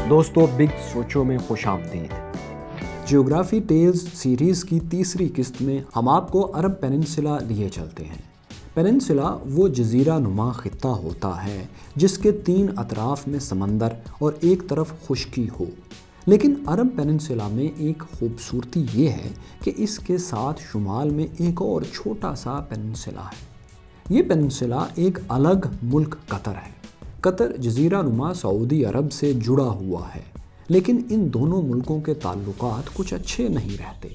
دوستو بگ سوچو میں خوش آمدید۔ جیوگرافی ٹیلز سیریز کی تیسری قسط میں ہم آپ کو عرب پیننسلا لیے چلتے ہیں۔ پیننسلا وہ جزیرہ نما خطہ ہوتا ہے جس کے 3 اطراف میں سمندر اور ایک طرف خشکی ہو، لیکن عرب پیننسلا میں ایک خوبصورتی یہ ہے کہ اس کے ساتھ شمال میں ایک اور چھوٹا سا پیننسلا ہے۔ یہ پیننسلا ایک الگ ملک قطر ہے۔ قطر جزیرہ نما سعودی عرب سے جڑا ہوا ہے، لیکن ان دونوں ملکوں کے تعلقات کچھ اچھے نہیں رہتے۔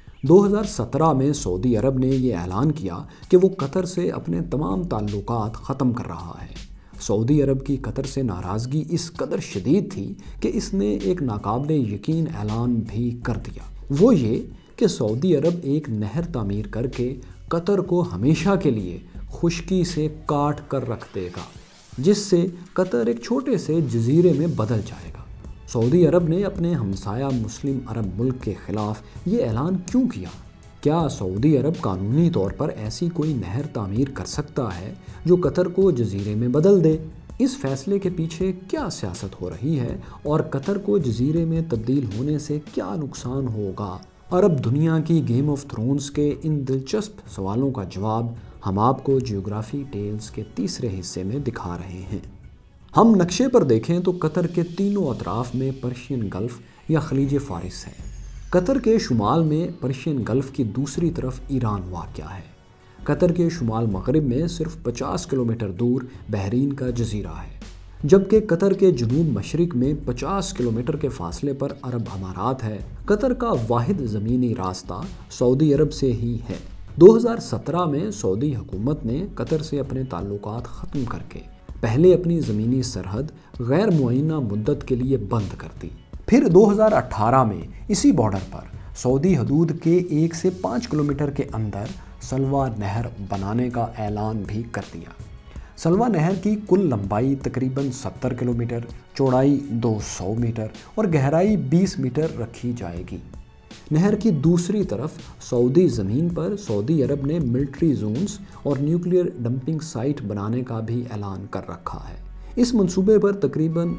2017 میں سعودی عرب نے یہ اعلان کیا کہ وہ قطر سے اپنے تمام تعلقات ختم کر رہا ہے۔ سعودی عرب کی قطر سے ناراضگی اس قدر شدید تھی کہ اس نے ایک ناقابل یقین اعلان بھی کر دیا، وہ یہ کہ سعودی عرب ایک نہر تعمیر کر کے قطر کو ہمیشہ کے لیے خشکی سے کاٹ کر رکھ دے گا، جس سے قطر ایک چھوٹے سے جزیرے میں بدل جائے گا۔ سعودی عرب نے اپنے ہمسایہ مسلم عرب ملک کے خلاف یہ اعلان کیوں کیا؟ کیا سعودی عرب قانونی طور پر ایسی کوئی نہر تعمیر کر سکتا ہے جو قطر کو جزیرے میں بدل دے؟ اس فیصلے کے پیچھے کیا سیاست ہو رہی ہے اور قطر کو جزیرے میں تبدیل ہونے سے کیا نقصان ہوگا؟ عرب دنیا کی گیم آف تھرونز کے ان دلچسپ سوالوں کا جواب ہم آپ کو جیوگرافی ٹیلز کے تیسرے حصے میں دکھا رہے ہیں۔ ہم نقشے پر دیکھیں تو قطر کے تینوں اطراف میں پرشین گلف یا خلیج فارس ہے۔ قطر کے شمال میں پرشین گلف کی دوسری طرف ایران واقع ہے۔ قطر کے شمال مغرب میں صرف 50 کلومیٹر دور بحرین کا جزیرہ ہے، جبکہ قطر کے جنوب مشرق میں 50 کلومیٹر کے فاصلے پر عرب امارات ہے۔ قطر کا واحد زمینی راستہ سعودی عرب سے ہی ہے۔ 2017 میں سعودی حکومت نے قطر سے اپنے تعلقات ختم کر کے پہلے اپنی زمینی سرحد غیر معینہ مدت کے لیے بند کر دی۔ پھر 2018 میں اسی بارڈر پر سعودی حدود کے 1 سے 5 کلومیٹر کے اندر سلوا نہر بنانے کا اعلان بھی کر دیا۔ سلوا نہر کی کل لمبائی تقریباً 70 کلومیٹر، چوڑائی 200 میٹر اور گہرائی 20 میٹر رکھی جائے گی۔ نہر کی دوسری طرف سعودی زمین پر سعودی عرب نے ملٹری زونز اور نیوکلیئر ڈمپنگ سائٹ بنانے کا بھی اعلان کر رکھا ہے۔ اس منصوبے پر تقریباً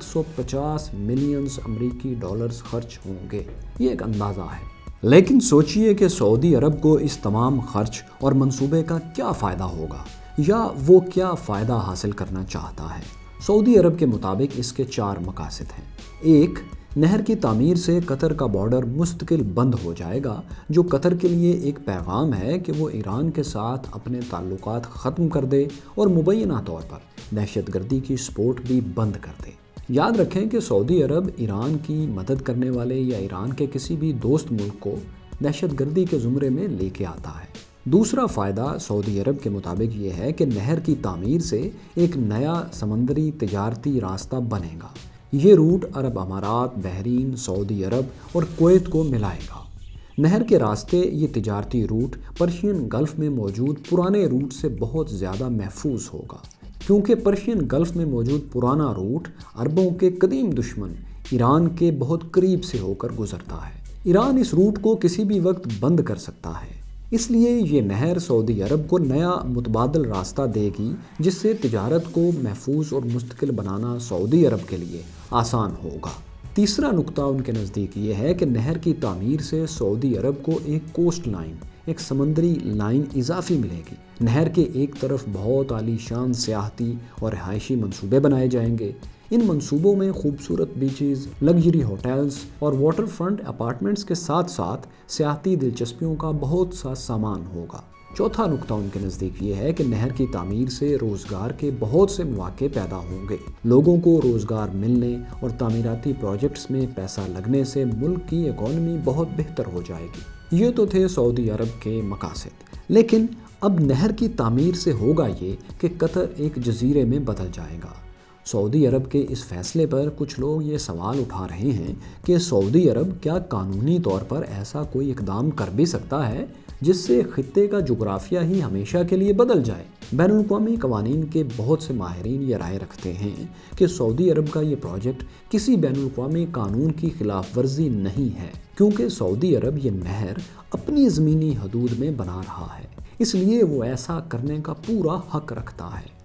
750 ملین امریکی ڈالرز خرچ ہوں گے، یہ ایک اندازہ ہے۔ لیکن سوچئے کہ سعودی عرب کو اس تمام خرچ اور منصوبے کا کیا فائدہ ہوگا، یا وہ کیا فائدہ حاصل کرنا چاہتا ہے۔ سعودی عرب کے مطابق اس کے 4 مقاصد ہیں۔ 1، نہر کی تعمیر سے قطر کا بارڈر مستقل بند ہو جائے گا، جو قطر کے لیے ایک پیغام ہے کہ وہ ایران کے ساتھ اپنے تعلقات ختم کر دے اور مبینہ طور پر دہشت گردی کی سپورٹ بھی بند کر دے۔ یاد رکھیں کہ سعودی عرب ایران کی مدد کرنے والے یا ایران کے کسی بھی دوست ملک کو دہشت گردی کے زمرے میں لے کے آتا ہے۔ دوسرا فائدہ سعودی عرب کے مطابق یہ ہے کہ نہر کی تعمیر سے ایک نیا سمندری تجارتی راستہ بنے گا۔ یہ روٹ عرب امارات، بحرین، سعودی عرب اور کویت کو ملائے گا۔ نہر کے راستے یہ تجارتی روٹ پرشین گلف میں موجود پرانے روٹ سے بہت زیادہ محفوظ ہوگا، کیونکہ پرشین گلف میں موجود پرانا روٹ عربوں کے قدیم دشمن ایران کے بہت قریب سے ہو کر گزرتا ہے۔ ایران اس روٹ کو کسی بھی وقت بند کر سکتا ہے، اس لیے یہ نہر سعودی عرب کو نیا متبادل راستہ دے گی، جس سے تجارت کو محفوظ اور مستقل بنانا سعودی عرب کے لیے آسان ہوگا۔ تیسرا نقطہ ان کے نزدیک یہ ہے کہ نہر کی تعمیر سے سعودی عرب کو ایک کوسٹ لائن، ایک سمندری لائن اضافی ملے گی۔ نہر کے ایک طرف بہت عالی شان سیاحتی اور رہائشی منصوبے بنائے جائیں گے۔ ان منصوبوں میں خوبصورت بیچز، لگژری ہوٹلز اور واٹر فرنٹ اپارٹمنٹس کے ساتھ ساتھ سیاحتی دلچسپیوں کا بہت سا سامان ہوگا۔ چوتھا نقطہ ان کے نزدیک یہ ہے کہ نہر کی تعمیر سے روزگار کے بہت سے مواقع پیدا ہوں گے۔ لوگوں کو روزگار ملنے اور تعمیراتی پروجیکٹس میں پیسہ لگنے سے ملک کی اکانومی بہت بہتر ہو جائے گی۔ یہ تو تھے سعودی عرب کے مقاصد، لیکن اب نہر کی تعمیر سے ہوگا یہ کہ قطر ایک جزیرے میں بدل جائے گا۔ سعودی عرب کے اس فیصلے پر کچھ لوگ یہ سوال اٹھا رہے ہیں کہ سعودی عرب کیا قانونی طور پر ایسا کوئی اقدام کر بھی سکتا ہے جس سے خطے کا جغرافیہ ہی ہمیشہ کے لیے بدل جائے؟ بین الاقوامی قوانین کے بہت سے ماہرین یہ رائے رکھتے ہیں کہ سعودی عرب کا یہ پروجیکٹ کسی بین الاقوامی قانون کی خلاف ورزی نہیں ہے، کیونکہ سعودی عرب یہ نہر اپنی زمینی حدود میں بنا رہا ہے، اس لیے وہ ایسا کرنے کا پورا حق رکھتا ہے۔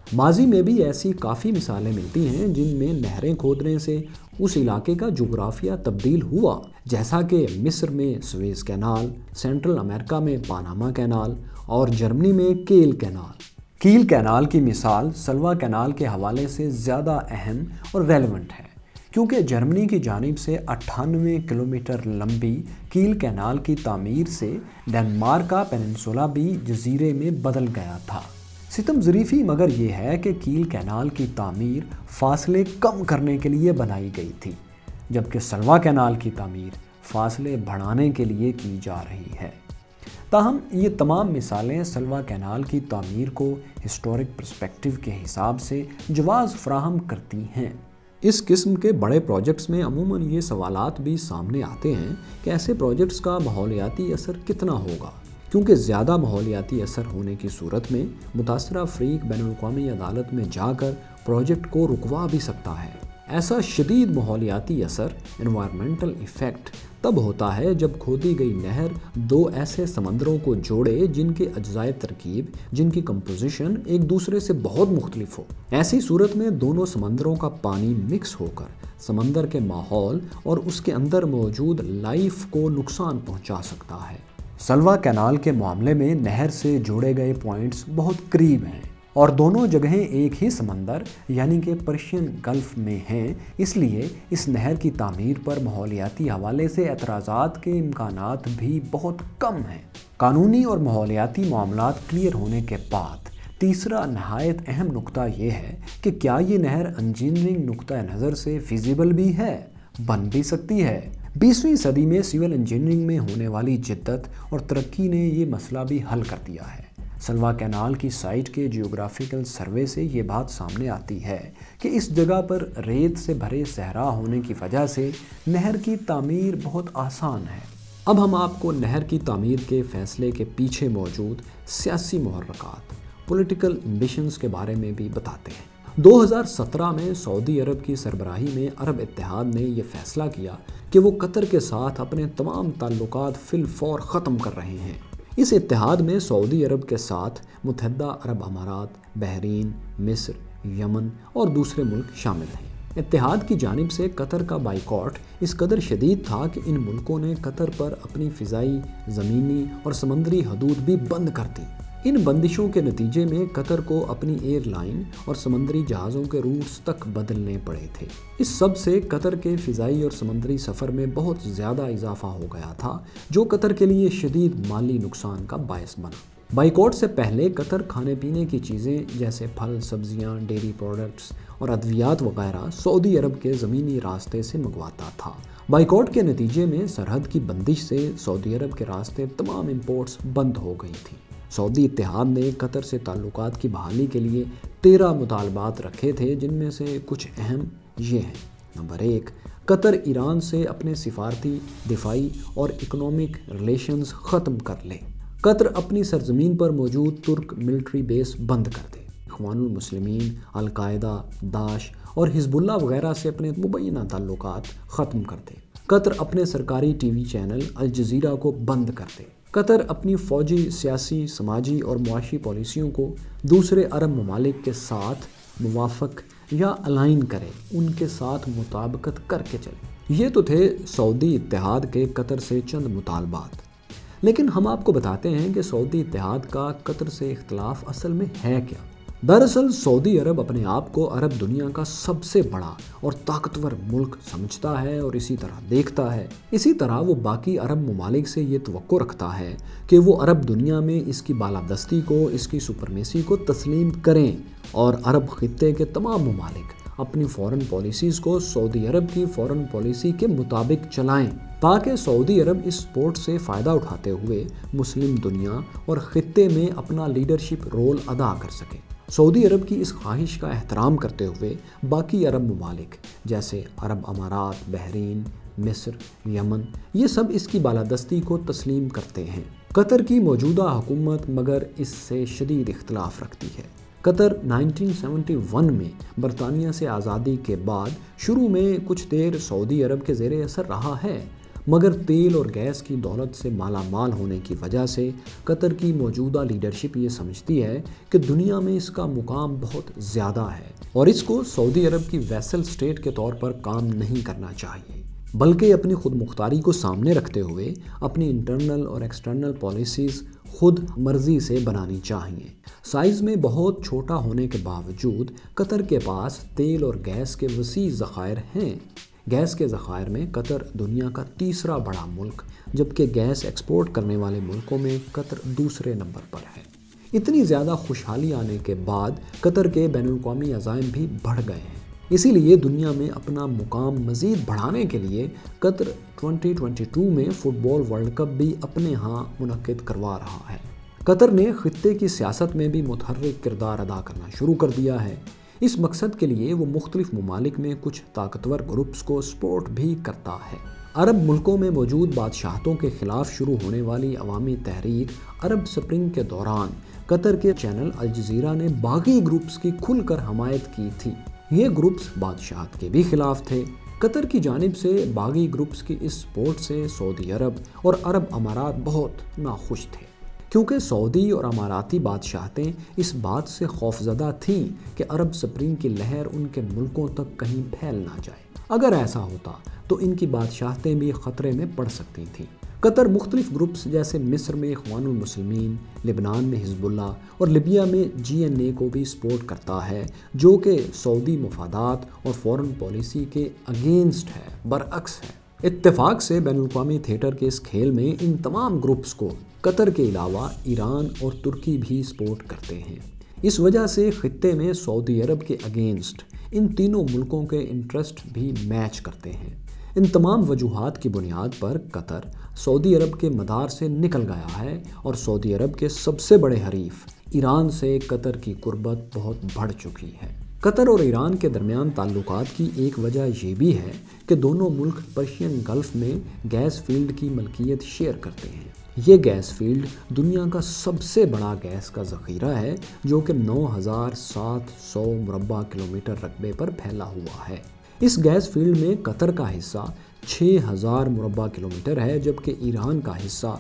ماضی میں بھی ایسی کافی مثالیں ملتی ہیں جن میں نہریں کھودنے سے اس علاقے کا جغرافیہ تبدیل ہوا، جیسا کہ مصر میں سویز کینال، سینٹرل امریکہ میں پاناما کینال اور جرمنی میں کیل کینال۔ کیل کینال کی مثال سلوا کینال کے حوالے سے زیادہ اہم اور ریلیونٹ ہے، کیونکہ جرمنی کی جانب سے 98 کلومیٹر لمبی کیل کینال کی تعمیر سے ڈنمارک کا پیننسولا بھی جزیرے میں بدل گیا تھا۔ ستم ظریفی مگر یہ ہے کہ کیل کینال کی تعمیر فاصلے کم کرنے کے لیے بنائی گئی تھی، جبکہ سلوا کینال کی تعمیر فاصلے بڑھانے کے لیے کی جا رہی ہے۔ تاہم یہ تمام مثالیں سلوا کینال کی تعمیر کو ہسٹورک پرسپیکٹو کے حساب سے جواز فراہم کرتی ہیں۔ اس قسم کے بڑے پروجیکٹس میں عموماً یہ سوالات بھی سامنے آتے ہیں کہ ایسے پروجیکٹس کا ماحولیاتی اثر کتنا ہوگا، کیونکہ زیادہ ماحولیاتی اثر ہونے کی صورت میں متاثرہ فریق بین الاقوامی عدالت میں جا کر پروجیکٹ کو رکوا بھی سکتا ہے۔ ایسا شدید ماحولیاتی اثر انوائرمنٹل ایفیکٹ تب ہوتا ہے جب کھودی گئی نہر دو ایسے سمندروں کو جوڑے جن کے اجزائے ترکیب، جن کی کمپوزیشن ایک دوسرے سے بہت مختلف ہو۔ ایسی صورت میں دونوں سمندروں کا پانی مکس ہو کر سمندر کے ماحول اور اس کے اندر موجود لائف کو نقصان پہنچا سکتا ہے۔ سلوا کینال کے معاملے میں نہر سے جوڑے گئے پوائنٹس بہت قریب ہیں اور دونوں جگہیں ایک ہی سمندر یعنی کہ پرشین گلف میں ہیں، اس لیے اس نہر کی تعمیر پر ماحولیاتی حوالے سے اعتراضات کے امکانات بھی بہت کم ہیں۔ قانونی اور ماحولیاتی معاملات کلیئر ہونے کے بعد تیسرا نہایت اہم نقطہ یہ ہے کہ کیا یہ نہر انجینئرنگ نقطہ نظر سے فیزیبل بھی ہے، بن بھی سکتی ہے۔ 20ویں صدی میں سول انجینئرنگ میں ہونے والی جدت اور ترقی نے یہ مسئلہ بھی حل کر دیا ہے۔ سلوا کینال کی سائٹ کے جیوگرافیکل سروے سے یہ بات سامنے آتی ہے کہ اس جگہ پر ریت سے بھرے صحرا ہونے کی وجہ سے نہر کی تعمیر بہت آسان ہے۔ اب ہم آپ کو نہر کی تعمیر کے فیصلے کے پیچھے موجود سیاسی محرکات، پولیٹیکل ایمبیشنز کے بارے میں بھی بتاتے ہیں۔ 2017 میں سعودی عرب کی سربراہی میں عرب اتحاد نے یہ فیصلہ کیا کہ وہ قطر کے ساتھ اپنے تمام تعلقات فی الفور ختم کر رہے ہیں۔ اس اتحاد میں سعودی عرب کے ساتھ متحدہ عرب امارات، بحرین، مصر، یمن اور دوسرے ملک شامل ہیں۔ اتحاد کی جانب سے قطر کا بائیکاٹ اس قدر شدید تھا کہ ان ملکوں نے قطر پر اپنی فضائی، زمینی اور سمندری حدود بھی بند کر دی۔ ان بندشوں کے نتیجے میں قطر کو اپنی ایئر لائن اور سمندری جہازوں کے روٹس تک بدلنے پڑے تھے۔ اس سب سے قطر کے فضائی اور سمندری سفر میں بہت زیادہ اضافہ ہو گیا تھا، جو قطر کے لیے شدید مالی نقصان کا باعث بنا۔ بائیکاٹ سے پہلے قطر کھانے پینے کی چیزیں جیسے پھل، سبزیاں، ڈیری پروڈکٹس اور ادویات وغیرہ سعودی عرب کے زمینی راستے سے منگواتا تھا۔ بائیکاٹ کے نتیجے میں سرحد کی بندش سے سعودی عرب کے راستے تمام امپورٹس بند ہو گئی تھیں۔ سعودی اتحاد نے قطر سے تعلقات کی بحالی کے لیے 13 مطالبات رکھے تھے، جن میں سے کچھ اہم یہ ہیں۔ نمبر 1، قطر ایران سے اپنے سفارتی، دفاعی اور اکنامک ریلیشنز ختم کر لے۔ قطر اپنی سرزمین پر موجود ترک ملٹری بیس بند کر دے۔ اخوان المسلمین، القاعدہ، داعش اور حزب اللہ وغیرہ سے اپنے مبینہ تعلقات ختم کر دے۔ قطر اپنے سرکاری ٹی وی چینل الجزیرہ کو بند کر دے۔ قطر اپنی فوجی، سیاسی، سماجی اور معاشی پالیسیوں کو دوسرے عرب ممالک کے ساتھ موافق یا الائن کرے، ان کے ساتھ مطابقت کر کے چلے۔ یہ تو تھے سعودی اتحاد کے قطر سے چند مطالبات، لیکن ہم آپ کو بتاتے ہیں کہ سعودی اتحاد کا قطر سے اختلاف اصل میں ہے کیا۔ دراصل سعودی عرب اپنے آپ کو عرب دنیا کا سب سے بڑا اور طاقتور ملک سمجھتا ہے اور اسی طرح دیکھتا ہے۔ اسی طرح وہ باقی عرب ممالک سے یہ توقع رکھتا ہے کہ وہ عرب دنیا میں اس کی بالادستی کو، اس کی سپرمیسی کو تسلیم کریں اور عرب خطے کے تمام ممالک اپنی فورن پالیسیز کو سعودی عرب کی فورن پالیسی کے مطابق چلائیں، تاکہ سعودی عرب اس سپورٹ سے فائدہ اٹھاتے ہوئے مسلم دنیا اور خطے میں اپنا لیڈرشپ رول ادا کر سکے۔ سعودی عرب کی اس خواہش کا احترام کرتے ہوئے باقی عرب ممالک جیسے عرب امارات، بحرین، مصر، یمن، یہ سب اس کی بالادستی کو تسلیم کرتے ہیں۔ قطر کی موجودہ حکومت مگر اس سے شدید اختلاف رکھتی ہے۔ قطر 1971 میں برطانیہ سے آزادی کے بعد شروع میں کچھ دیر سعودی عرب کے زیر اثر رہا ہے، مگر تیل اور گیس کی دولت سے مالا مال ہونے کی وجہ سے قطر کی موجودہ لیڈرشپ یہ سمجھتی ہے کہ دنیا میں اس کا مقام بہت زیادہ ہے اور اس کو سعودی عرب کی ویسل سٹیٹ کے طور پر کام نہیں کرنا چاہیے، بلکہ اپنی خود مختاری کو سامنے رکھتے ہوئے اپنی انٹرنل اور ایکسٹرنل پالیسیز خود مرضی سے بنانی چاہیے۔ سائز میں بہت چھوٹا ہونے کے باوجود قطر کے پاس تیل اور گیس کے وسیع ذخائر ہیں۔ گیس کے ذخائر میں قطر دنیا کا تیسرا بڑا ملک، جبکہ گیس ایکسپورٹ کرنے والے ملکوں میں قطر دوسرے نمبر پر ہے۔ اتنی زیادہ خوشحالی آنے کے بعد قطر کے بین الاقوامی عزائم بھی بڑھ گئے ہیں، اسی لیے دنیا میں اپنا مقام مزید بڑھانے کے لیے قطر 2022 میں فٹ بال ورلڈ کپ بھی اپنے ہاں منعقد کروا رہا ہے۔ قطر نے خطے کی سیاست میں بھی متحرک کردار ادا کرنا شروع کر دیا ہے۔ اس مقصد کے لیے وہ مختلف ممالک میں کچھ طاقتور گروپس کو سپورٹ بھی کرتا ہے۔ عرب ملکوں میں موجود بادشاہتوں کے خلاف شروع ہونے والی عوامی تحریک عرب سپرنگ کے دوران قطر کے چینل الجزیرہ نے باغی گروپس کی کھل کر حمایت کی تھی۔ یہ گروپس بادشاہت کے بھی خلاف تھے۔ قطر کی جانب سے باغی گروپس کی اس سپورٹ سے سعودی عرب اور عرب امارات بہت ناخوش تھے، کیونکہ سعودی اور اماراتی بادشاہتیں اس بات سے خوفزدہ تھیں کہ عرب سپرنگ کی لہر ان کے ملکوں تک کہیں پھیل نہ جائے۔ اگر ایسا ہوتا تو ان کی بادشاہتیں بھی خطرے میں پڑ سکتی تھیں۔ قطر مختلف گروپس جیسے مصر میں اخوان المسلمین، لبنان میں حزب اللہ اور لیبیا میں GNA کو بھی سپورٹ کرتا ہے، جو کہ سعودی مفادات اور فورن پالیسی کے اگینسٹ ہے، برعکس ہے۔ اتفاق سے بین الاقوامی تھیٹر کے اس کھیل میں ان تمام گروپس کو قطر کے علاوہ ایران اور ترکی بھی سپورٹ کرتے ہیں۔ اس وجہ سے خطے میں سعودی عرب کے اگینسٹ ان تینوں ملکوں کے انٹرسٹ بھی میچ کرتے ہیں۔ ان تمام وجوہات کی بنیاد پر قطر سعودی عرب کے مدار سے نکل گیا ہے اور سعودی عرب کے سب سے بڑے حریف ایران سے قطر کی قربت بہت بڑھ چکی ہے۔ قطر اور ایران کے درمیان تعلقات کی ایک وجہ یہ بھی ہے کہ دونوں ملک پرشین گلف میں گیس فیلڈ کی ملکیت شیئر کرتے ہیں۔ یہ گیس فیلڈ دنیا کا سب سے بڑا گیس کا ذخیرہ ہے، جو کہ 9700 مربع کلومیٹر رقبے پر پھیلا ہوا ہے۔ اس گیس فیلڈ میں قطر کا حصہ 6000 مربع کلومیٹر ہے، جبکہ ایران کا حصہ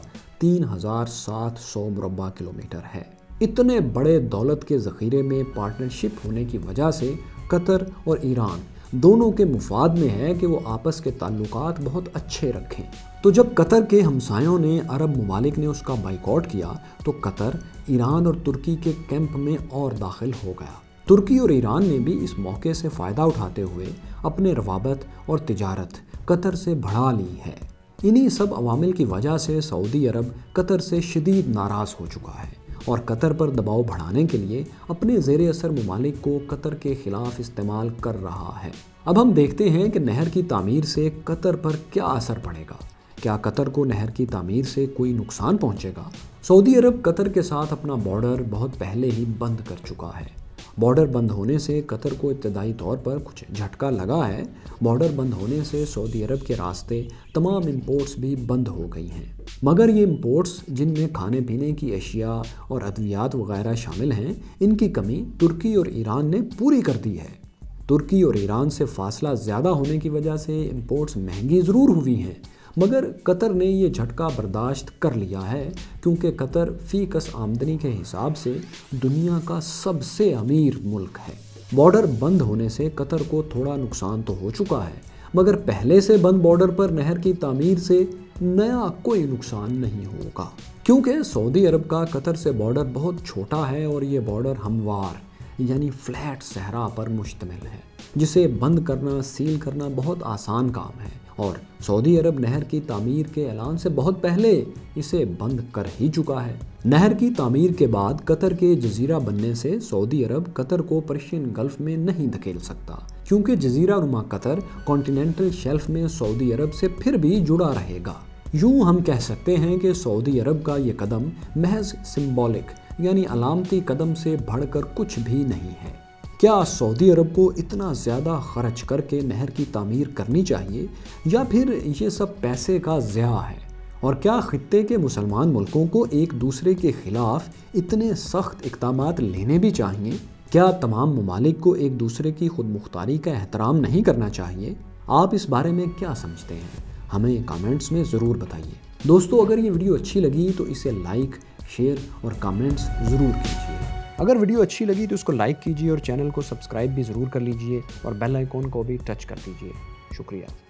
3700 مربع کلومیٹر ہے۔ اتنے بڑے دولت کے ذخیرے میں پارٹنرشپ ہونے کی وجہ سے قطر اور ایران دونوں کے مفاد میں ہے کہ وہ آپس کے تعلقات بہت اچھے رکھیں۔ تو جب قطر کے ہمسایوں نے عرب ممالک نے اس کا بائیکاٹ کیا تو قطر ایران اور ترکی کے کیمپ میں اور داخل ہو گیا۔ ترکی اور ایران نے بھی اس موقع سے فائدہ اٹھاتے ہوئے اپنے روابط اور تجارت قطر سے بڑھا لی ہے۔ انہی سب عوامل کی وجہ سے سعودی عرب قطر سے شدید ناراض ہو چکا ہے اور قطر پر دباؤ بڑھانے کے لیے اپنے زیر اثر ممالک کو قطر کے خلاف استعمال کر رہا ہے۔ اب ہم دیکھتے ہیں کہ نہر کی تعمیر سے قطر پر کیا اثر پڑے گا۔ کیا قطر کو نہر کی تعمیر سے کوئی نقصان پہنچے گا؟ سعودی عرب قطر کے ساتھ اپنا بارڈر بہت پہلے ہی بند کر چکا ہے۔ بارڈر بند ہونے سے قطر کو ابتدائی طور پر کچھ جھٹکا لگا ہے۔ بارڈر بند ہونے سے سعودی عرب کے راستے تمام امپورٹس بھی بند ہو گئی ہیں، مگر یہ امپورٹس جن میں کھانے پینے کی اشیاء اور ادویات وغیرہ شامل ہیں، ان کی کمی ترکی اور ایران نے پوری کر دی ہے۔ ترکی اور ایران سے فاصلہ زیادہ ہونے کی وجہ سے امپورٹس مہنگی ضرور ہوئی ہیں، مگر قطر نے یہ جھٹکا برداشت کر لیا ہے، کیونکہ قطر فی کس آمدنی کے حساب سے دنیا کا سب سے امیر ملک ہے۔ بارڈر بند ہونے سے قطر کو تھوڑا نقصان تو ہو چکا ہے، مگر پہلے سے بند بارڈر پر نہر کی تعمیر سے نیا کوئی نقصان نہیں ہوگا، کیونکہ سعودی عرب کا قطر سے بارڈر بہت چھوٹا ہے اور یہ بارڈر ہموار یعنی فلیٹ صحرا پر مشتمل ہے، جسے بند کرنا سیل کرنا بہت آسان کام ہے، اور سعودی عرب نہر کی تعمیر کے اعلان سے بہت پہلے اسے بند کر ہی چکا ہے۔ نہر کی تعمیر کے بعد قطر کے جزیرہ بننے سے سعودی عرب قطر کو پرشین گلف میں نہیں دھکیل سکتا، کیونکہ جزیرہ نما قطر کانٹیننٹل شیلف میں سعودی عرب سے پھر بھی جڑا رہے گا۔ یوں ہم کہہ سکتے ہیں کہ سعودی عرب کا یہ قدم محض سمبولک یعنی علامتی قدم سے بڑھ کر کچھ بھی نہیں ہے۔ کیا سعودی عرب کو اتنا زیادہ خرچ کر کے نہر کی تعمیر کرنی چاہیے، یا پھر یہ سب پیسے کا ضیاع ہے؟ اور کیا خطے کے مسلمان ملکوں کو ایک دوسرے کے خلاف اتنے سخت اقدامات لینے بھی چاہیے؟ کیا تمام ممالک کو ایک دوسرے کی خود مختاری کا احترام نہیں کرنا چاہیے؟ آپ اس بارے میں کیا سمجھتے ہیں؟ ہمیں کامنٹس میں ضرور بتائیے۔ دوستو اگر یہ ویڈیو اچھی لگی تو اسے لائک، شیئر اور کامنٹس ضرور کیجیے۔ اگر ویڈیو اچھی لگی تو اس کو لائک کیجیے اور چینل کو سبسکرائب بھی ضرور کر لیجیے اور بیل آئیکن کو بھی ٹچ کر دیجیے۔ شکریہ۔